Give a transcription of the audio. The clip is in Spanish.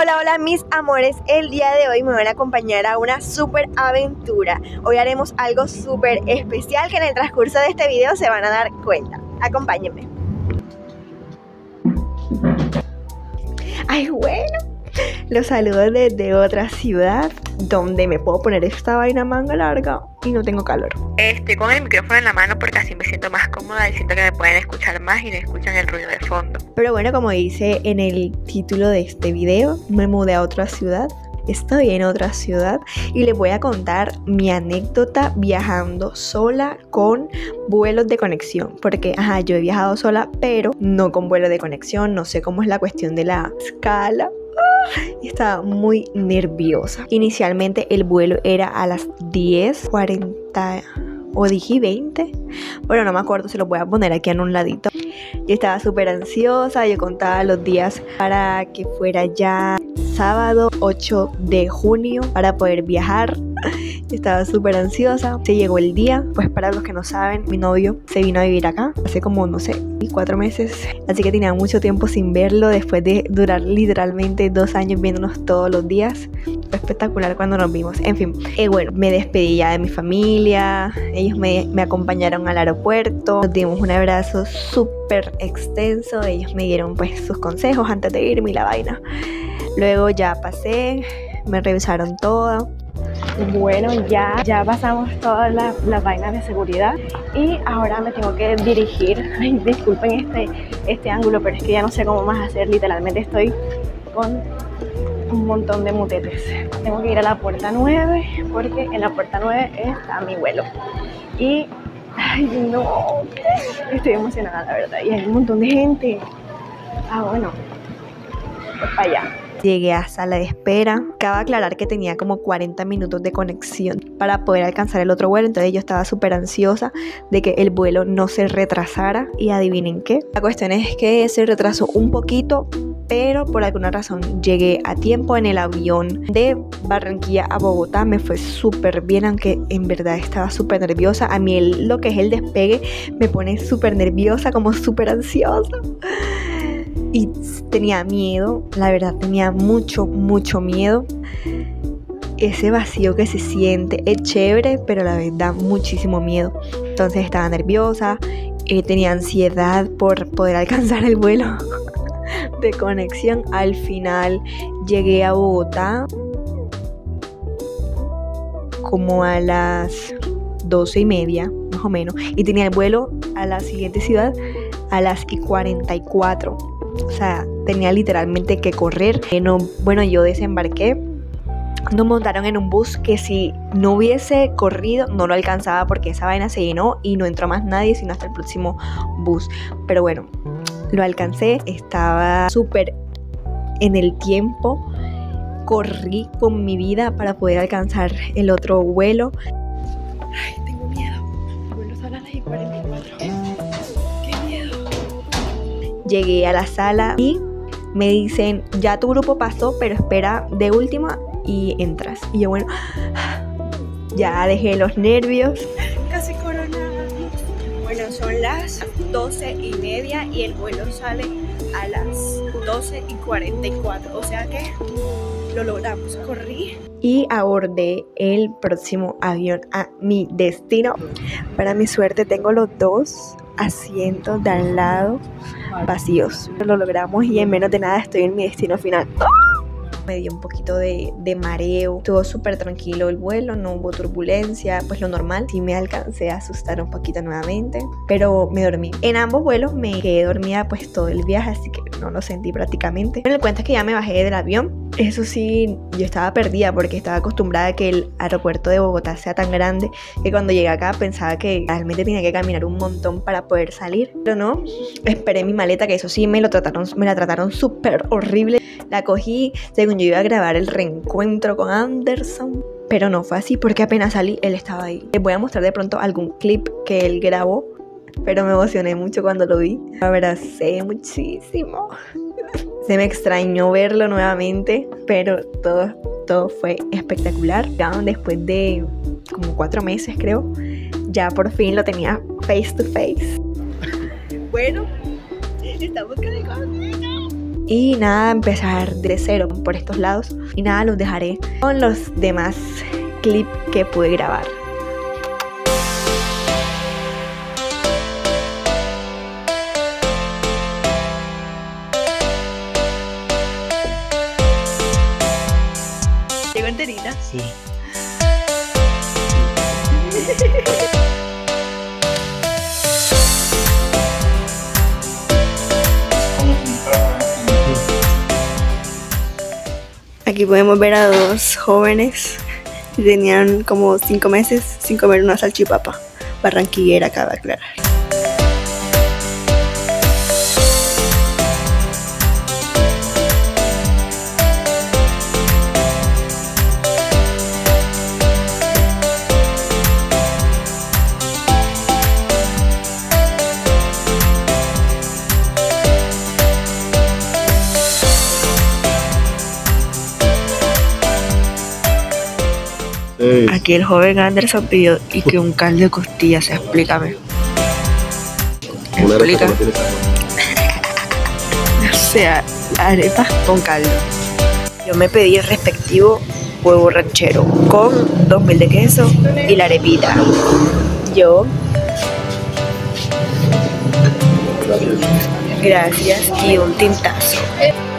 Hola, hola mis amores, el día de hoy me van a acompañar a una super aventura. Hoy haremos algo súper especial que en el transcurso de este video se van a dar cuenta. Acompáñenme. Ay, bueno, los saludo desde otra ciudad donde me puedo poner esta vaina manga larga y no tengo calor. Estoy con el micrófono en la mano porque así me siento más cómoda y siento que me pueden escuchar más y no escuchan el ruido de fondo. Pero bueno, como dice en el título de este video, me mudé a otra ciudad. Estoy en otra ciudad y les voy a contar mi anécdota viajando sola con vuelos de conexión. Porque, yo he viajado sola, pero no con vuelo de conexión. No sé cómo es la cuestión de la escala. Estaba muy nerviosa. Inicialmente el vuelo era a las 10:40 o dije 20. Bueno, no me acuerdo, se lo voy a poner aquí en un ladito. Yo estaba súper ansiosa, yo contaba los días para que fuera ya sábado 8 de junio para poder viajar. Estaba súper ansiosa. Se llegó el día. Pues para los que no saben, mi novio se vino a vivir acá hace como, no sé, 4 meses. Así que tenía mucho tiempo sin verlo después de durar literalmente 2 años viéndonos todos los días. Fue espectacular cuando nos vimos. En fin, bueno, me despedí ya de mi familia. Ellos me acompañaron al aeropuerto. Nos dimos un abrazo súper extenso. Ellos me dieron pues sus consejos antes de irme y la vaina. Luego ya pasé, me revisaron todo. Bueno, ya pasamos todas las vainas de seguridad y ahora me tengo que dirigir. Ay, disculpen este ángulo, pero es que ya no sé cómo más hacer. Literalmente estoy con un montón de mutetes. Tengo que ir a la puerta 9 porque en la puerta 9 está mi vuelo. Y, ay no, estoy emocionada la verdad. Y hay un montón de gente. Bueno, pues para allá. Llegué a sala de espera. Cabe aclarar que tenía como 40 minutos de conexión para poder alcanzar el otro vuelo. Entonces yo estaba súper ansiosa de que el vuelo no se retrasara. Y adivinen qué. La cuestión es que se retrasó un poquito, pero por alguna razón llegué a tiempo en el avión de Barranquilla a Bogotá. Me fue súper bien, aunque en verdad estaba súper nerviosa. A mí lo que es el despegue me pone súper nerviosa, como súper ansiosa. Y tenía miedo, la verdad tenía mucho miedo. Ese vacío que se siente es chévere, pero a la vez da muchísimo miedo. Entonces estaba nerviosa, tenía ansiedad por poder alcanzar el vuelo de conexión. Al final llegué a Bogotá como a las 12:30 más o menos. Y tenía el vuelo a la siguiente ciudad a las 44. O sea, tenía literalmente que correr. Bueno, yo desembarqué. Nos montaron en un bus que si no hubiese corrido no lo alcanzaba porque esa vaina se llenó y no entró más nadie sino hasta el próximo bus. Pero bueno, lo alcancé. Estaba súper en el tiempo. Corrí con mi vida para poder alcanzar el otro vuelo. Ay, tengo miedo. El vuelo sale a las 44. Llegué a la sala y me dicen, ya tu grupo pasó, pero espera de última y entras. Y yo, bueno, ya dejé los nervios. Casi coronada. Bueno, son las 12:30 y el vuelo sale a las 12:44. O sea que lo logramos. Corrí y abordé el próximo avión a mi destino. Para mi suerte tengo los 2 asientos de al lado vacíos. Lo logramos y en menos de nada estoy en mi destino final. Me dio un poquito de mareo. Estuvo súper tranquilo el vuelo, no hubo turbulencia, pues lo normal. Sí me alcancé a asustar un poquito nuevamente, pero me dormí. En ambos vuelos me quedé dormida pues todo el viaje, así que no lo sentí prácticamente. Pero el cuento es que ya me bajé del avión. Eso sí, yo estaba perdida porque estaba acostumbrada a que el aeropuerto de Bogotá sea tan grande que cuando llegué acá pensaba que realmente tenía que caminar un montón para poder salir. Pero no, esperé mi maleta, que eso sí me la trataron súper horrible. La cogí, según yo iba a grabar el reencuentro con Anderson, pero no fue así porque apenas salí, él estaba ahí. Les voy a mostrar de pronto algún clip que él grabó, pero me emocioné mucho cuando lo vi. Me abracé muchísimo. Se me extrañó verlo nuevamente, pero todo fue espectacular. Ya después de como 4 meses creo, ya por fin lo tenía face to face. Bueno, estamos con el cosito. Y nada, empezar de cero por estos lados. Y nada, los dejaré con los demás clips que pude grabar. ¿Llegó enterita? Sí. Aquí podemos ver a dos jóvenes que tenían como 5 meses sin comer una salchipapa. Barranquillera, cabe aclarar. Aquí el joven Anderson pidió y que un caldo de costillas, explícame. Explica. O sea, arepas con caldo. Yo me pedí el respectivo huevo ranchero con 2000 de queso y la arepita. Yo. Gracias y un tintazo.